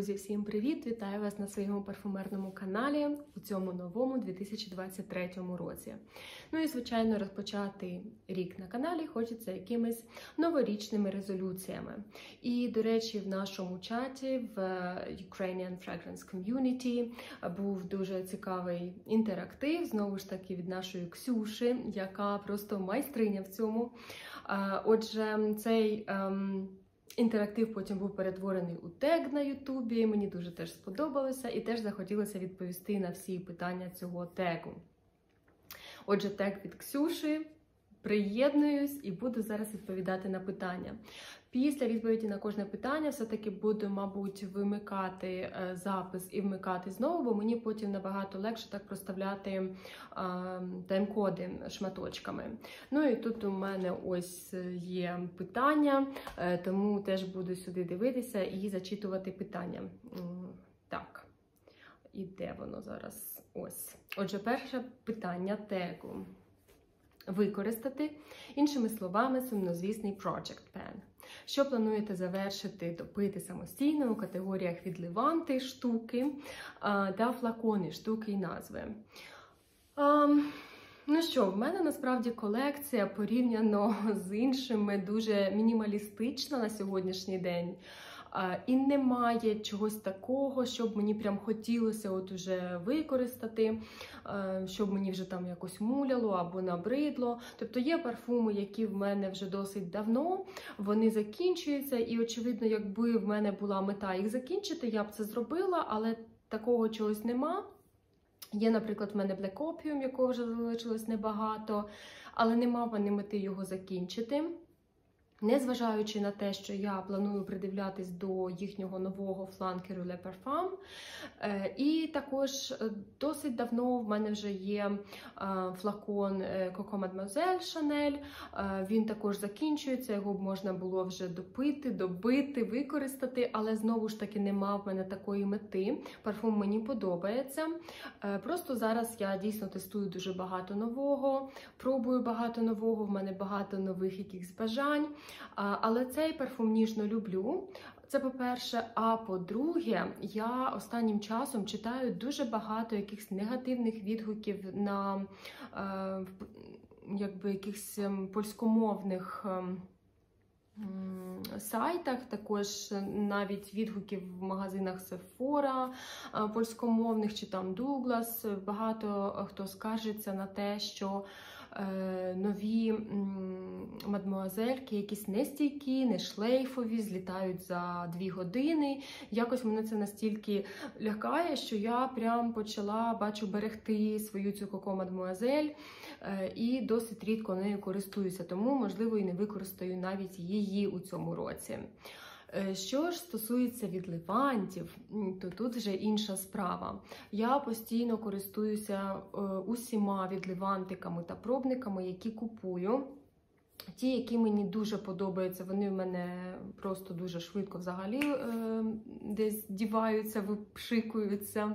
Друзі, всім привіт! Вітаю вас на своєму парфумерному каналі у цьому новому 2023 році. Ну і, звичайно, розпочати рік на каналі хочеться якимись новорічними резолюціями. І, до речі, в нашому чаті, в Ukrainian Fragrance Community, був дуже цікавий інтерактив, знову ж таки, від нашої Ксюші, яка просто майстриня в цьому. Отже, цей інтерактив потім був перетворений у тег на Ютубі, мені дуже теж сподобалося і теж захотілося відповісти на всі питання цього тегу. Отже, тег від Ксюші, приєднуюсь і буду зараз відповідати на питання. Після відповіді на кожне питання все-таки буду, мабуть, вимикати запис і вмикати знову, бо мені потім набагато легше так проставляти тайм-коди шматочками. Ну і тут у мене ось є питання, тому теж буду сюди дивитися і зачитувати питання. Так, і де воно зараз? Ось. Отже, перше питання тегу. Використати, іншими словами, сумнозвісний Project Pen. Що плануєте завершити, допити самостійно у категоріях відливанти, штуки та флакони, штуки і назви? Ну що, в мене насправді колекція порівняно з іншими дуже мінімалістична на сьогоднішній день. І немає чогось такого, щоб мені прям хотілося от уже використати, щоб мені вже там якось муляло або набридло. Тобто є парфуми, які в мене вже досить давно, вони закінчуються, і очевидно, якби в мене була мета їх закінчити, я б це зробила, але такого чогось нема. Є, наприклад, в мене Black Opium, якого вже залишилось небагато, але нема в мене мети його закінчити. Незважаючи на те, що я планую придивлятись до їхнього нового фланкеру Le Parfum. І також досить давно в мене вже є флакон Coco Mademoiselle Chanel. Він також закінчується, його б можна було вже допити, добити, використати, але знову ж таки нема в мене такої мети. Парфум мені подобається. Просто зараз я дійсно тестую дуже багато нового, пробую багато нового, в мене багато нових якихось бажань. Але цей парфум ніжно люблю. Це по-перше. А по-друге, я останнім часом читаю дуже багато якихось негативних відгуків на якихось польськомовних сайтах, також навіть відгуків в магазинах Sephora польськомовних, чи там Douglas. Багато хто скаржиться на те, що нові мадмуазельки якісь нестійкі, не шлейфові, злітають за 2 години. Якось мене це настільки лякає, що я прям почала, бачу, берегти свою цю Coco Mademoiselle і досить рідко нею користуюся, тому, можливо, і не використаю навіть її у цьому році. Що ж стосується відливантів, то тут вже інша справа. Я постійно користуюся усіма відливантиками та пробниками, які купую. Ті, які мені дуже подобаються, вони в мене просто дуже швидко взагалі десь діваються, випшикуються.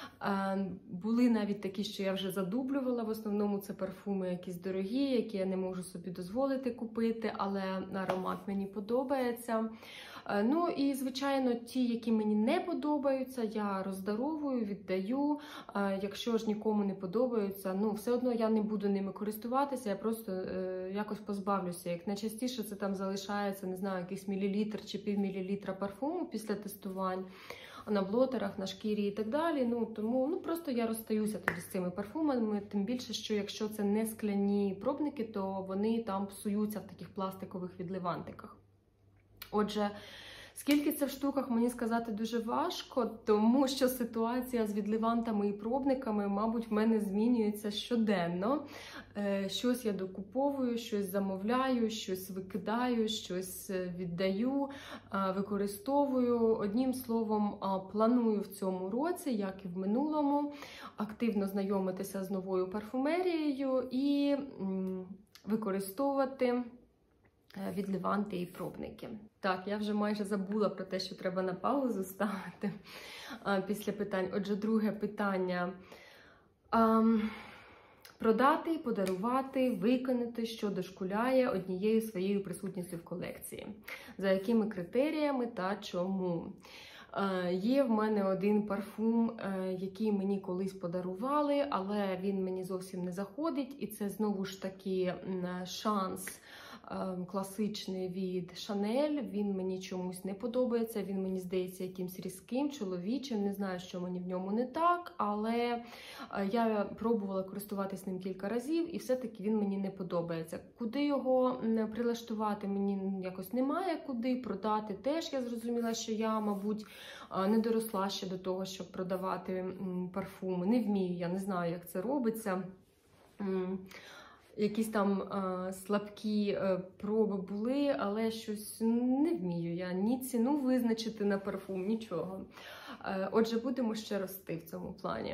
Були навіть такі, що я вже задублювала. В основному це парфуми якісь дорогі, які я не можу собі дозволити купити, але аромат мені подобається. Ну і, звичайно, ті, які мені не подобаються, я роздаровую, віддаю. Якщо ж нікому не подобаються, ну, все одно я не буду ними користуватися, я просто якось позбавлюся. Як найчастіше це там залишається, не знаю, якийсь мілілітр чи півмілілітра парфуму після тестувань, на блотерах, на шкірі і так далі. Ну, тому просто я розстаюся тоді з цими парфумами, тим більше, що якщо це не скляні пробники, то вони там псуються в таких пластикових відливантиках. Отже, скільки це в штуках, мені сказати дуже важко, тому що ситуація з відливантами і пробниками, мабуть, в мене змінюється щоденно. Щось я докуповую, щось замовляю, щось викидаю, щось віддаю, використовую. Одним словом, планую в цьому році, як і в минулому, активно знайомитися з новою парфумерією і використовувати відливанти і пробники. Так, я вже майже забула про те, що треба на паузу ставити після питань. Отже, друге питання. Продати, подарувати, виконати, що дошкуляє однією своєю присутністю в колекції. За якими критеріями та чому? Є в мене один парфум, який мені колись подарували, але він мені зовсім не заходить. І це знову ж таки шанс класичний від Chanel. Він мені чомусь не подобається, він мені здається якимсь різким, чоловічим. Не знаю, що мені в ньому не так, але я пробувала користуватись ним кілька разів і все-таки він мені не подобається. Куди його прилаштувати, мені якось немає куди, продати теж. Я зрозуміла, що я, мабуть, не доросла ще до того, щоб продавати парфуми. Не вмію, я не знаю, як це робиться. Якісь там слабкі проби були, але щось не вмію я ні ціну визначити на парфум, нічого. Отже, будемо ще рости в цьому плані.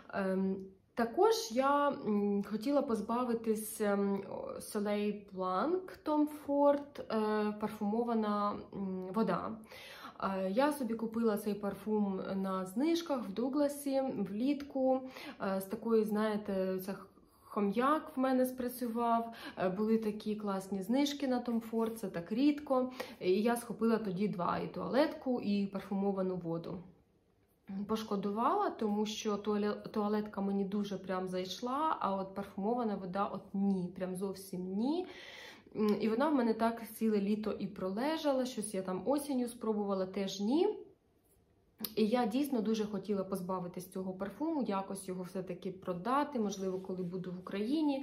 Також я хотіла позбавитись Soleil Blanc Tom Ford, парфумована вода. Я собі купила цей парфум на знижках в Дугласі влітку, з такої, знаєте, ця хом'як в мене спрацював, були такі класні знижки на Tom Ford, це так рідко. І я схопила тоді два, і туалетку, і парфумовану воду. Пошкодувала, тому що туалетка мені дуже прям зайшла, а от парфумована вода от ні, прям зовсім ні. І вона в мене так ціле літо і пролежала, щось я там осінню спробувала, теж ні. І я дійсно дуже хотіла позбавитись цього парфуму, якось його все-таки продати, можливо, коли буду в Україні.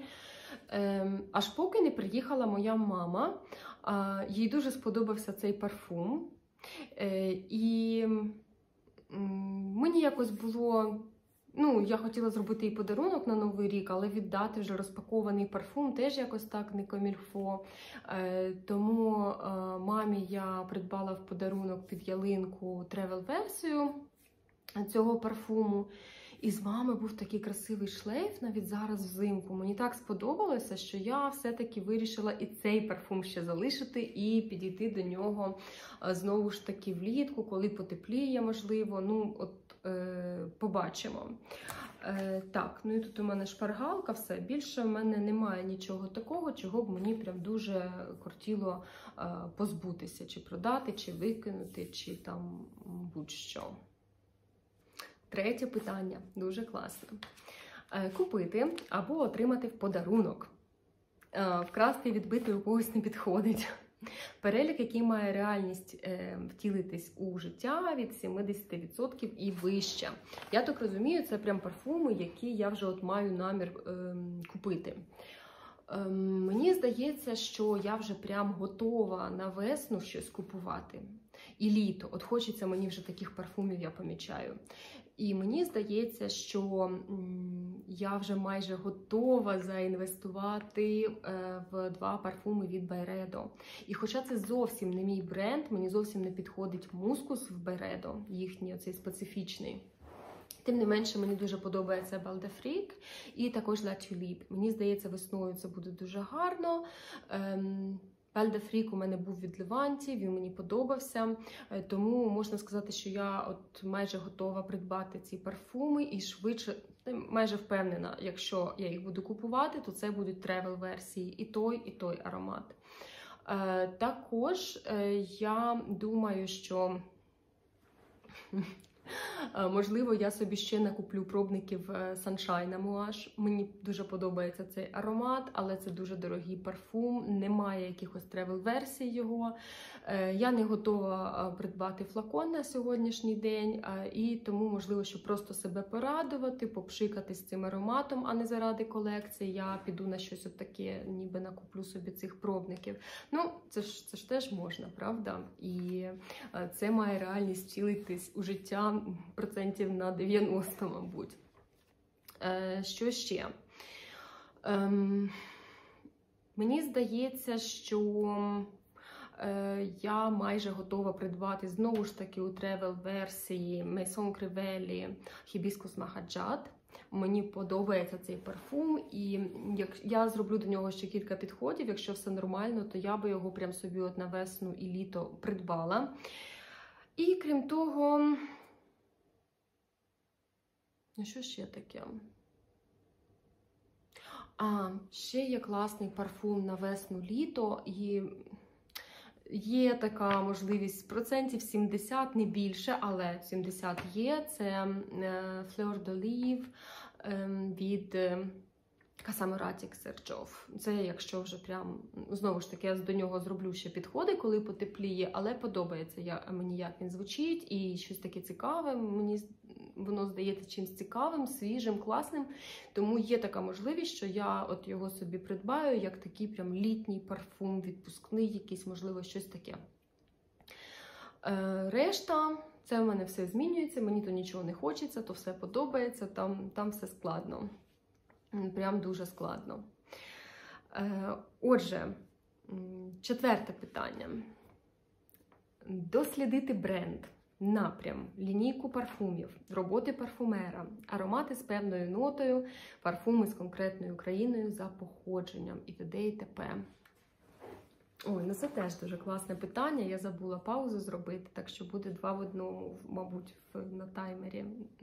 Аж поки не приїхала моя мама, їй дуже сподобався цей парфум. І мені якось було, я хотіла зробити їй подарунок на Новий рік, але віддати вже розпакований парфум теж якось так не комільфо. Тому мамі я придбала в подарунок під ялинку тревел-версію цього парфуму. І з вами був такий красивий шлейф, навіть зараз взимку. Мені так сподобалося, що я все-таки вирішила і цей парфум ще залишити і підійти до нього знову ж таки влітку, коли потепліє, можливо. Побачимо. Так, і тут у мене шпаргалка, все. Більше в мене немає нічого такого, чого б мені прям дуже кортіло позбутися, чи продати, чи викинути, чи там будь-що. Третє питання, дуже класне. Купити або отримати в подарунок. Вкрасти і відбити у когось не підходить. Перелік, який має реальність втілитись у життя від 70% і вище. Я так розумію, це прям парфуми, які я вже маю намір купити. Мені здається, що я вже прям готова на весну щось купувати. І літо. От хочеться мені вже таких парфумів, я помічаю. І мені здається, що я вже майже готова заінвестувати в два парфуми від Byredo. І хоча це зовсім не мій бренд, мені зовсім не підходить мускус в Byredo, їхній оцей специфічний. Тим не менше, мені дуже подобається Bal d'Afrique і також La Tulipe. Мені здається, весною це буде дуже гарно. Bal d'Afrique у мене був від Леванті, він мені подобався, тому можна сказати, що я майже готова придбати ці парфуми і швидше, майже впевнена, якщо я їх буду купувати, то це будуть тревел-версії, і той аромат. Також я думаю, що можливо, я собі ще накуплю пробників Sunshine Amouage. Мені дуже подобається цей аромат, але це дуже дорогий парфум, немає якихось тревел-версій його. Я не готова придбати флакон на сьогоднішній день, і тому, можливо, щоб просто себе порадувати, попшикатись цим ароматом, а не заради колекції, я піду на щось таке, ніби накуплю собі цих пробників. Це ж теж можна, правда? І це має реальність втілитись у життя процентів на 90, мабуть. Що ще? Мені здається, що я майже готова придбати знову ж таки у тревел-версії Maison Crivelli Hibiscus Mahajad. Мені подобається цей парфум, і я зроблю до нього ще кілька підходів. Якщо все нормально, то я би його прям собі на весну і літо придбала. І крім того, що ще таке? Ще є класний парфум на весну-літо, і Є така можливість процентів 70, не більше, але 70 є. Це Fleur d'Olive від Casamaratic Serjof. Це якщо вже прям, знову ж таки, я до нього зроблю ще підходи, коли потепліє, але подобається мені, як він звучить, і щось таке цікаве, мені воно здається чимось цікавим, свіжим, класним, тому є така можливість, що я от його собі придбаю, як такий прям літній парфум, відпускний якийсь, можливо, щось таке. Решта, це в мене все змінюється, мені то нічого не хочеться, то все подобається, там все складно. Прям дуже складно. Отже, четверте питання. Дослідити бренд, напрям, лінійку парфумів, роботи парфумера, аромати з певною нотою, парфуми з конкретною країною за походженням і т.д. і т.п. Ой, ну це теж дуже класне питання, я забула паузу зробити, так що буде 2 в 1, мабуть, на таймері.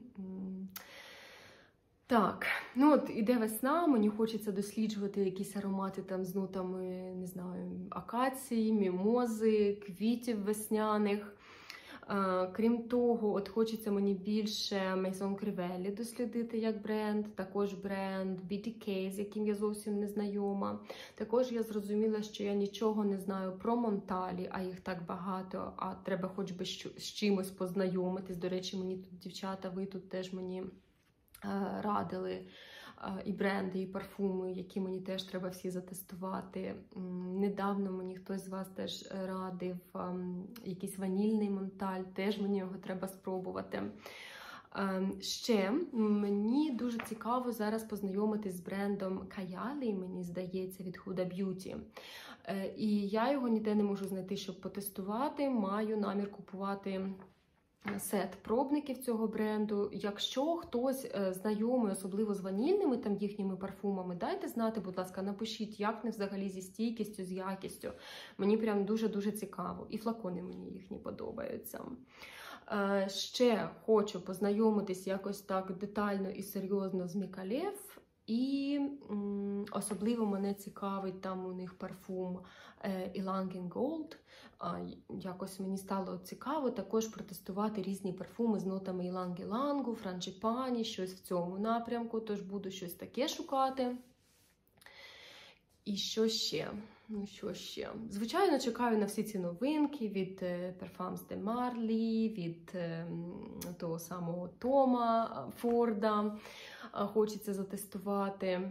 Так, ну от іде весна, мені хочеться досліджувати якісь аромати там з нотами, не знаю, акації, мімози, квітів весняних. Крім того, от хочеться мені більше Maison Crivelli дослідити як бренд, також бренд BTK, з яким я зовсім не знайома. Також я зрозуміла, що я нічого не знаю про Монталі, а їх так багато, а треба хоч би з чимось познайомитись. До речі, мені тут, дівчата, ви тут теж мені радили і бренди, і парфуми, які мені теж треба всі затестувати. Недавно мені хтось з вас теж радив якийсь ванільний Монталь, теж мені його треба спробувати. Ще мені дуже цікаво зараз познайомитись з брендом Kayali, мені здається, від Huda Beauty. І я його ніде не можу знайти, щоб потестувати, маю намір купувати сет пробників цього бренду. Якщо хтось знайомий, особливо з ванільними там їхніми парфумами, дайте знати, будь ласка, напишіть, як не взагалі зі стійкістю, з якістю. Мені прям дуже-дуже цікаво. І флакони мені їхні подобаються. Ще хочу познайомитись якось так детально і серйозно з Мікалев. І особливо мене цікавить там у них парфум Ylang Gold. Якось мені стало цікаво також протестувати різні парфуми з нотами Ylang-Ylang, Frangipani, щось в цьому напрямку, тож буду щось таке шукати. І що ще? Ну, що ще? Звичайно, чекаю на всі ці новинки від Parfums de Marly, від того самого Тома Форда. Хочеться затестувати.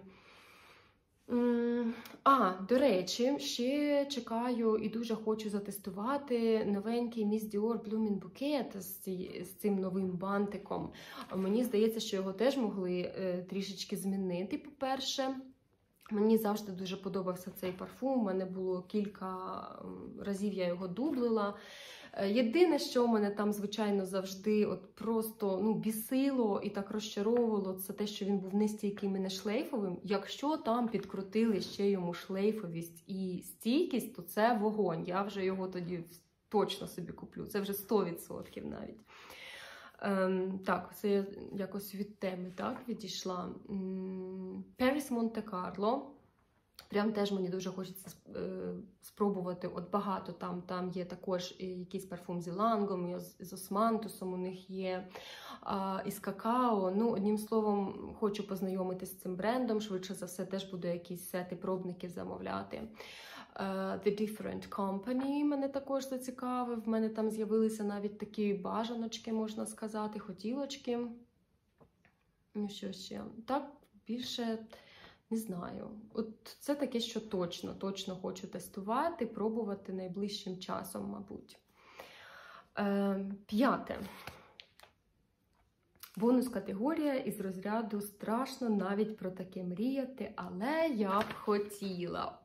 До речі, ще чекаю і дуже хочу затестувати новенький Miss Dior Blooming Bouquet з цим новим бантиком. Мені здається, що його теж могли трішечки змінити, по-перше. Мені завжди дуже подобався цей парфум, у мене було кілька разів, я його дублила. Єдине, що мене там, звичайно, завжди от просто бісило і так розчаровувало, це те, що він був не стійким і не шлейфовим. Якщо там підкрутили ще йому шлейфовість і стійкість, то це вогонь. Я вже його тоді точно собі куплю. Це вже 100% навіть. Так, це я якось від теми відійшла. Paris Monte Carlo. Прям теж мені дуже хочеться спробувати. От багато там є також якийсь парфум з Ілангом, з Османтусом у них є, із какао. Ну, одним словом, хочу познайомитися з цим брендом. Швидше за все, теж буду якісь сети пробників замовляти. The Different Company мене також зацікавив. В мене там з'явилися навіть такі бажаночки, можна сказати, хотілочки. Ну, що ще? Так, більше не знаю. От це таке, що точно хочу тестувати, пробувати найближчим часом, мабуть. 5. Бонус-категорія із розряду «Страшно навіть про таке мріяти, але я б хотіла».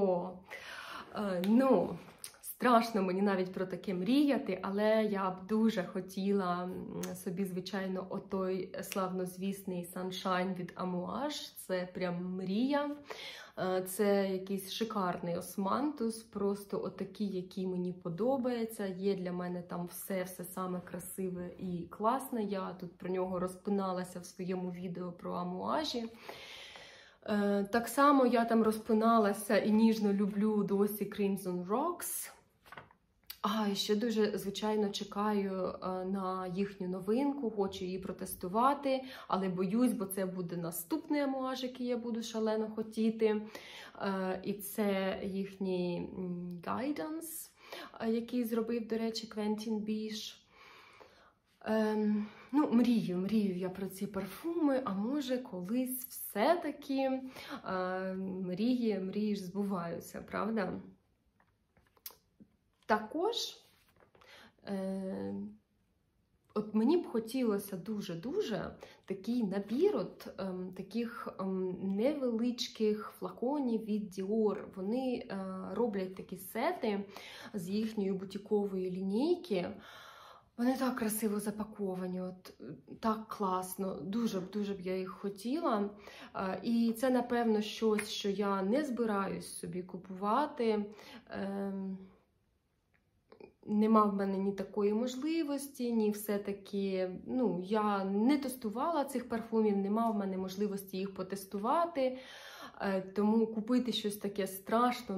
Страшно мені навіть про таке мріяти, але я б дуже хотіла собі, звичайно, отой славнозвісний Sunshine від Amouage. Це прям мрія. Це якийсь шикарний османтус, просто отакий, який мені подобається. Є для мене там все саме красиве і класне. Я тут про нього розпиналася в своєму відео про Амуажі. Так само я там розпиналася і ніжно люблю досі Crimson Rocks. І ще дуже, звичайно, чекаю на їхню новинку, хочу її протестувати, але боюсь, бо це буде наступний амуаж, який я буду шалено хотіти. І це їхній Guidance, який зробив, до речі, Квентін Біш. Мрію я про ці парфуми, а може колись все-таки мрії ж збуваються, правда? Також от мені б хотілося дуже-дуже такий набір таких невеличких флаконів від Dior. Вони роблять такі сети з їхньої бутікової лінійки. Вони так красиво запаковані, так класно, дуже б я їх хотіла. І це, напевно, щось, що я не збираюсь собі купувати. Нема в мене ні такої можливості, ні все-таки, я не тестувала цих парфумів, нема в мене можливості їх потестувати, тому купити щось таке страшно,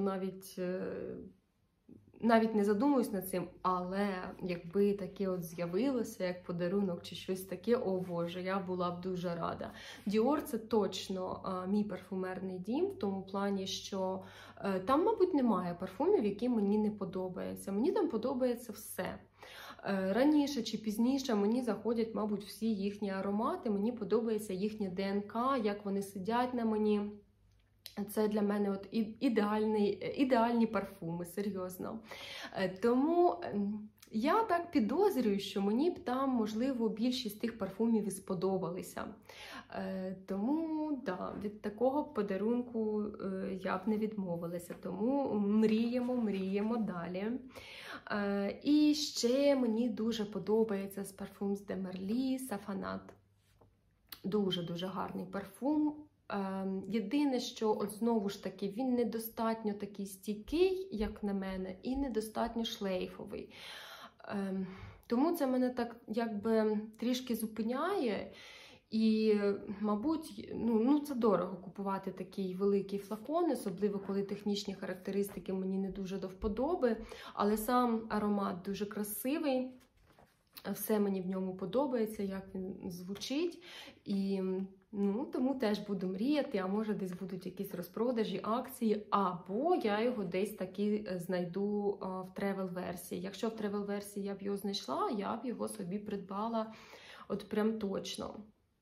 навіть не задумуюсь над цим, але якби таке от з'явилося, як подарунок чи щось таке, о Боже, я була б дуже рада. Dior – це точно мій парфумерний дім, в тому плані, що там, мабуть, немає парфумів, які мені не подобаються. Мені там подобається все. Раніше чи пізніше мені заходять, мабуть, всі їхні аромати, мені подобається їхнє ДНК, як вони сидять на мені. Це для мене ідеальні парфуми, серйозно. Тому я так підозрюю, що мені б там, можливо, більшість тих парфумів і сподобалися. Тому, від такого подарунку я б не відмовилася. Тому мріємо далі. І ще мені дуже подобається з Parfums de Marly Safanat. Дуже гарний парфум. Єдине, що, знову ж таки, він недостатньо такий стійкий, як на мене, і недостатньо шлейфовий. Тому це мене так, якби, трішки зупиняє. І, мабуть, це дорого купувати такий великий флакон, особливо коли технічні характеристики мені не дуже до вподоби. Але сам аромат дуже красивий. Все мені в ньому подобається, як він звучить. І тому теж буду мріяти, а може десь будуть якісь розпродажі, акції, або я його десь таки знайду в тревел-версії. Якщо в тревел-версії я б його знайшла, я б його собі придбала прям точно.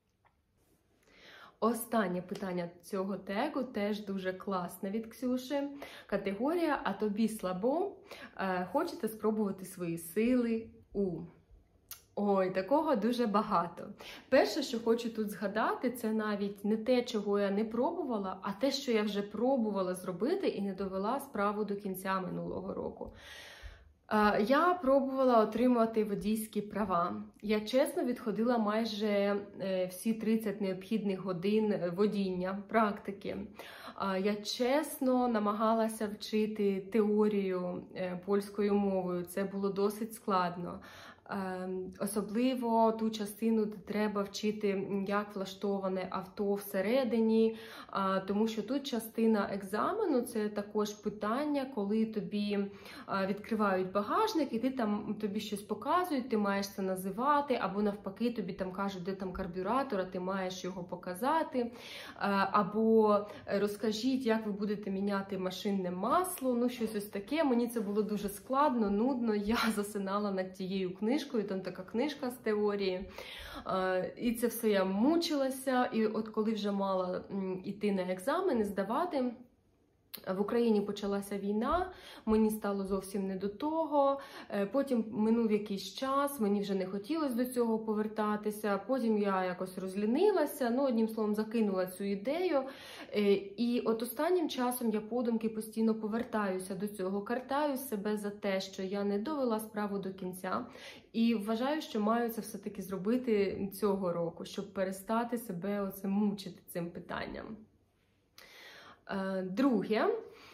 Останнє питання цього тегу теж дуже класне від Ксюші. Категорія «А тобі слабо? Хочете спробувати свої сили у...» Ой, такого дуже багато. Перше, що хочу тут згадати, це навіть не те, чого я не пробувала, а те, що я вже пробувала зробити і не довела справу до кінця минулого року. Я пробувала отримувати водійські права. Я чесно відходила майже всі 30 необхідних годин водіння, практики. Я чесно намагалася вчити теорію польською мовою. Це було досить складно. Особливо ту частину, де треба вчити, як влаштоване авто всередині, тому що тут частина екзамену – це також питання, коли тобі відкривають багажник, і тобі щось показують, ти маєш це називати, або навпаки тобі там кажуть, де там карбюратор, а ти маєш його показати, або розкажіть, як ви будете міняти машинне масло, щось ось таке. Мені це було дуже складно, нудно, я засинала над тією книжкою, там така книжка з теорії. І це все я мучилася. І от коли вже мала йти на екзамени, здавати, в Україні почалася війна, мені стало зовсім не до того, потім минув якийсь час, мені вже не хотілося до цього повертатися, потім я якось розлінилася, одним словом, закинула цю ідею, і от останнім часом я подумки постійно повертаюся до цього, картаю себе за те, що я не довела справу до кінця, і вважаю, що маю це все-таки зробити цього року, щоб перестати себе мучити цим питанням. Друге,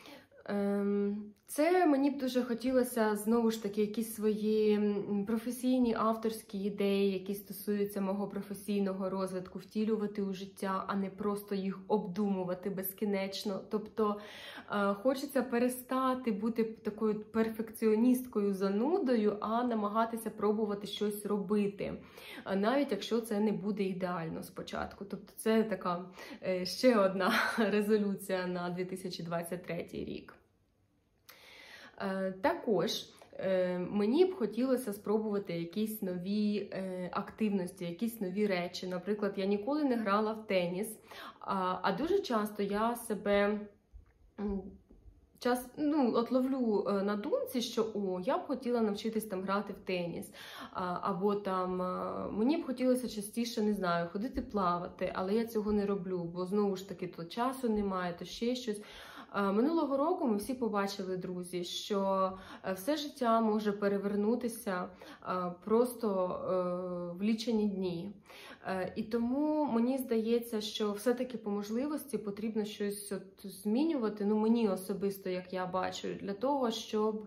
Це мені б дуже хотілося, знову ж таки, якісь свої професійні авторські ідеї, які стосуються мого професійного розвитку, втілювати у життя, а не просто їх обдумувати безкінечно. Тобто хочеться перестати бути такою перфекціоністкою занудою, а намагатися пробувати щось робити, навіть якщо це не буде ідеально спочатку. Тобто це така ще одна резолюція на 2023 рік. Також мені б хотілося спробувати якісь нові активності, якісь нові речі. Наприклад, я ніколи не грала в теніс, а дуже часто я себе от ловлю на думці, що я б хотіла навчитись там грати в теніс, або там мені б хотілося частіше, не знаю, ходити плавати, але я цього не роблю, бо знову ж таки то часу немає, то ще щось. Минулого року ми всі побачили, друзі, що все життя може перевернутися просто в лічені дні. І тому мені здається, що все-таки по можливості потрібно щось змінювати, мені особисто, як я бачу, для того, щоб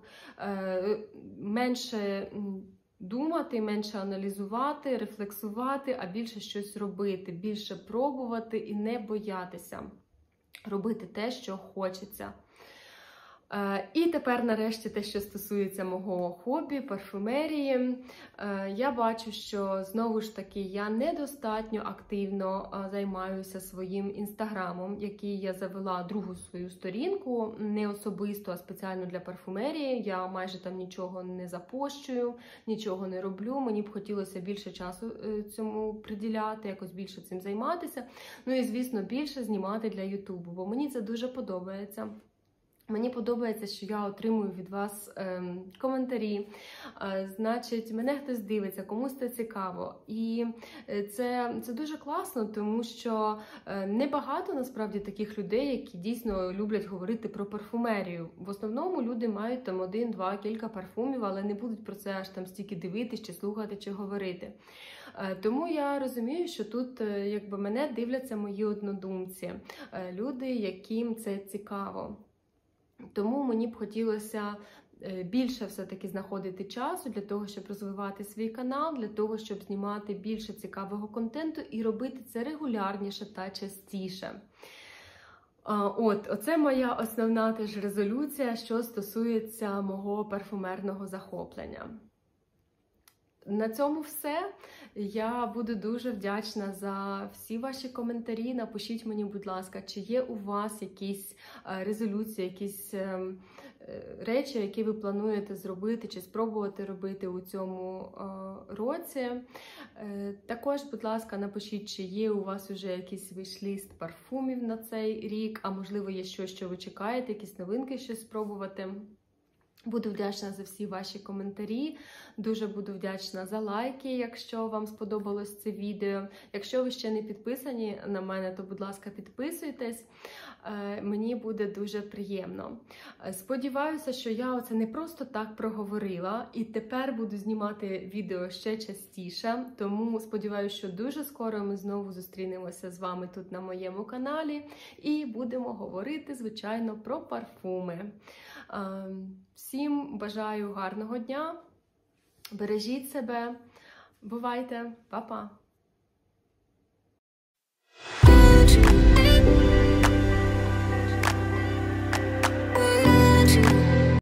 менше думати, менше аналізувати, рефлексувати, а більше щось робити, більше пробувати і не боятися робити те, що хочеться. І тепер, нарешті, те, що стосується мого хобі, парфумерії. Я бачу, що, знову ж таки, я недостатньо активно займаюся своїм інстаграмом, який я завела другу свою сторінку, не особисто, а спеціально для парфумерії. Я майже там нічого не запощую, нічого не роблю. Мені б хотілося більше часу цьому приділяти, якось більше цим займатися. І, звісно, більше знімати для Ютубу, бо мені це дуже подобається. Мені подобається, що я отримую від вас коментарі, значить, мене хтось дивиться, комусь це цікаво. І це дуже класно, тому що небагато, насправді, таких людей, які дійсно люблять говорити про парфумерію. В основному люди мають там 1, 2, кілька парфумів, але не будуть про це аж там стільки дивитись, чи слухати, чи говорити. Тому я розумію, що тут якби мене дивляться мої однодумці, люди, яким це цікаво. Тому мені б хотілося більше все-таки знаходити часу для того, щоб розвивати свій канал, для того, щоб знімати більше цікавого контенту і робити це регулярніше та частіше. Оце моя основна теж резолюція, що стосується мого парфумерного захоплення. На цьому все. Я буду дуже вдячна за всі ваші коментарі. Напишіть мені, будь ласка, чи є у вас якісь резолюції, якісь речі, які ви плануєте зробити чи спробувати робити у цьому році. Також, будь ласка, напишіть, чи є у вас вже якийсь віш-ліст парфумів на цей рік, а можливо є щось, що ви чекаєте, якісь новинки, щось спробувати. Буду вдячна за всі ваші коментарі, дуже буду вдячна за лайки, якщо вам сподобалось це відео. Якщо ви ще не підписані на мене, то, будь ласка, підписуйтесь, мені буде дуже приємно. Сподіваюся, що я оце не просто так проговорила, і тепер буду знімати відео ще частіше, тому сподіваюся, що дуже скоро ми знову зустрінемося з вами тут на моєму каналі і будемо говорити, звичайно, про парфуми. Всім бажаю гарного дня, бережіть себе, бувайте, па-па!